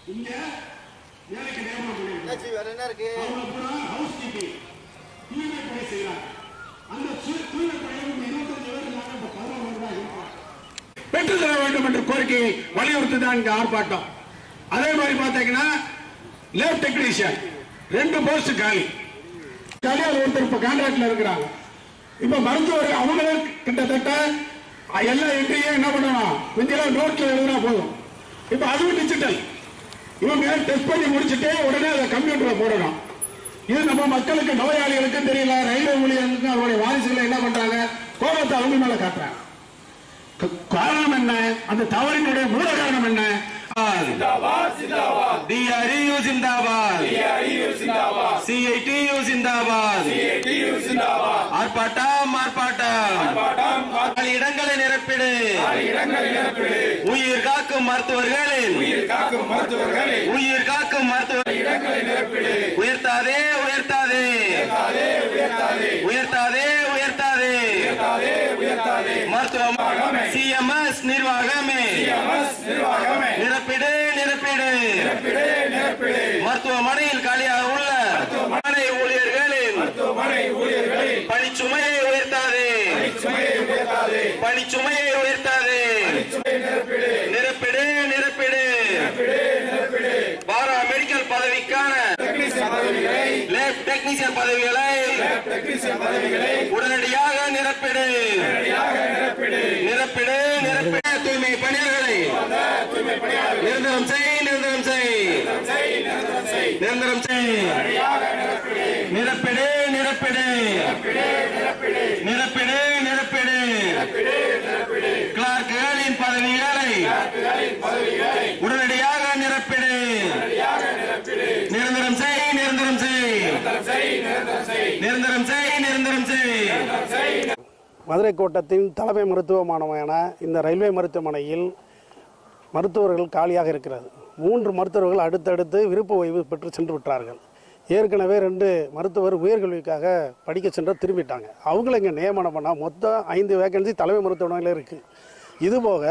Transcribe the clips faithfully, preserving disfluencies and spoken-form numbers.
இங்க வேலைக்கு நியமனம் பண்ணிருக்காங்க. வேற என்ன இருக்கு? அவங்க பூரா ஹவுஸ் கீப்பிங் தூய்மை பணி செய்யறாங்க. அந்த தூய்மை பணியில் இருபத்தஞ்சு பேர் இருந்தாங்க. இப்ப பதினொன்று ரூபாய் இருப்பாங்க. பெற்றுத் தர வேண்டும் என்ற கோரிக்கையை வலியுறுத்தி தான் இங்க ஆர்ப்பாட்டம். அதே மாதிரி பாத்தீங்கன்னா லேப் டெக்னீஷியன் ரெண்டு போஸ்ட் காலி காலியாக ஒருத்தர் இப்ப கான்ட்ராக்ட்ல இருக்கிறாங்க. இப்ப மருத்துவர் அவங்களே கிட்டத்தட்ட எல்லா என்ட்ரியும் என்ன பண்ணணும், முந்தியெல்லாம் நோட்ல எழுதினா போதும். இப்ப அதுவும் டிஜிட்டல். இவங்க டெஸ்ட் பண்ணி முடிச்சுட்டு உடனே அதை கம்ப்யூட்டர்ல போடணும். இது நம்ம மக்களுக்கு நோயாளிகளுக்கும் தெரியல, ரயில்வே ஊழியர்களுக்கும் அவருடைய வாரிசுகளை என்ன பண்றாங்க, கோபத்தை அவங்க மேல காட்டுறாங்க. காரணம் என்ன, அந்த தவறினுடைய மூல காரணம் என்ன? जिंदाबाद जिंदाबाद डीआरयू जिंदाबाद डीआरयू जिंदाबाद सीआईटीयू जिंदाबाद सीआईटीयू जिंदाबाद ஆர்ப்பாட்டம் ஆர்ப்பாட்டம் ஆர்ப்பாட்டம் காலி இடங்களை நிரப்பிடு காலி இடங்களை நிரப்பிடு உயிர் காக்கும் மருத்துவர்களின் உயிர் காக்கும் மருத்துவர்களை உயிர் காக்கும் மருத்துவர் இடங்களை நிரப்பிடு உயர்த்தாதே உயர்த்தாதே உயர்த்தாதே உயர்த்தாதே உயர்த்தாதே உயர்த்தாதே உயர்த்தாதே உயர்த்தாதே மருத்துவ சிஎம்எஸ் நிர்வாகமே சிஎம்எஸ் நிர்வாகமே நிரப்பிடு நிரப்பிடு நிரப்பிடு நிரப்பிடு மருத்துவமனையில் காலியாக உள்ள மருத்துவமனை ஊழியர்களின் மருத்துவமனை ஊழியர்களின் பணிச்சுமையை உயர்த்தாதே சுமையை உயர்த்தாதே பணிச்சுமையை உயர்த்தாதே சுமையை நிரப்பிடு நிரப்பிடு நிரப்பிடு நிரப்பிடு நிரப்பிடு பாரா மெடிக்கல் பதவிக்கான டெக்னீசியன் பதவிகளை லேப் டெக்னீசியன் பதவிகளை டெக்னீசியன் பதவிகளை உடனடியாக நிரப்பிடு உடனடியாக நிரப்பிடு நிரப்பிடு நிரப்பிடு தூய்மை பணியாளர்களை தூய்மை பணியாளர்கள் நிரந்தரம் செய் நிரந்தரம் செய் செய் நிரந்தரம் செய் நிரந்தரம் செய் உடனடியாக நிரப்பிடு நிரப்பிடு நிரப்பிடு நிரப்பிடு நிரப்பிடு நிரப்பிடு நிரப்பிடு நிரப்பிடு கிளார்க்குகளின் பதவிகளை பதவிகளை உடனடியாக நிரப்பிடு உடனடியாக நிரப்பிடு நிரந்தரம் செய் நிரந்தரம் செய் நிரந்தரம் செய் நிரந்தரம் செய் நிரந்தரம் செய் நிரந்தரம் செய் நிரந்தரம் செய் மதுரை கோட்டத்தின் தலைமை மருத்துவமனையான இந்த ரயில்வே மருத்துவமனையில் மருத்துவர்கள் காலியாக இருக்கிறது. மூன்று மருத்துவர்கள் அடுத்தடுத்து விருப்ப ஓய்வு பெற்று சென்று விட்டார்கள். ஏற்கனவே ரெண்டு மருத்துவர் உயர்கல்விக்காக படிக்க சென்று திரும்பிட்டாங்க. அவங்கள இங்கே நியமனம் பண்ணால் மொத்தம் ஐந்து வேகன்சி தலைமை மருத்துவமனையில் இருக்குது. இதுபோக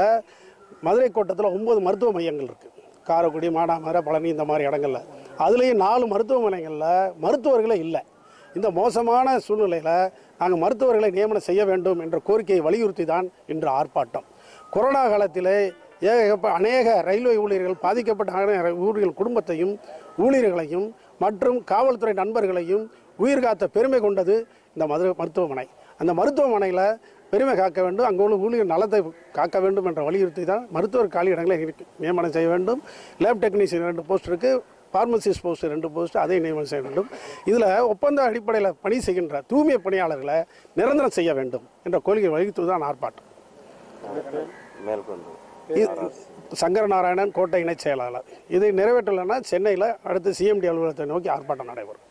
மதுரை கோட்டத்தில் ஒம்பது மருத்துவ மையங்கள் இருக்குது. காரைக்குடி, மானாமதுரை, பழனி இந்த மாதிரி இடங்களில். அதுலேயும் நாலு மருத்துவமனைகளில் மருத்துவர்களே இல்லை. இந்த மோசமான சூழ்நிலையில் நாங்கள் மருத்துவர்களை நியமனம் செய்ய வேண்டும் என்ற கோரிக்கையை வலியுறுத்தி தான் இன்று ஆர்ப்பாட்டம். கொரோனா காலத்திலே ஏக அநேக ரயில்வே ஊழியர்கள் பாதிக்கப்பட்ட ஊழியர்கள் குடும்பத்தையும் ஊழியர்களையும் மற்றும் காவல்துறை நண்பர்களையும் உயிர் காத்த பெருமை கொண்டது இந்த மதுரை மருத்துவமனை. அந்த மருத்துவமனையில் பெருமை காக்க வேண்டும், அங்கே உள்ள ஊழியர் நலத்தை காக்க வேண்டும் என்ற வலியுறுத்தி தான் மருத்துவர் காலி இடங்களை நியமனம் செய்ய வேண்டும். லேப் டெக்னீஷியன் ரெண்டு போஸ்ட் இருக்குது, ஃபார்மசிஸ்ட் போஸ்ட் ரெண்டு போஸ்ட் அதை நியமனம் செய்ய வேண்டும். இதில் ஒப்பந்த அடிப்படையில் பணி செய்கின்ற தூய்மை பணியாளர்களை நிரந்தரம் செய்ய வேண்டும் என்ற கோரிக்கை வலியுறுத்தி தான் ஆர்ப்பாட்டம். சங்கரநாராயணன் கோட்டை இணைச் செயலாளர். இதை நிறைவேற்றலைன்னா சென்னையில் அடுத்து சிஎம்டி அலுவலகத்தை நோக்கி ஆர்ப்பாட்டம் நடைபெறும்.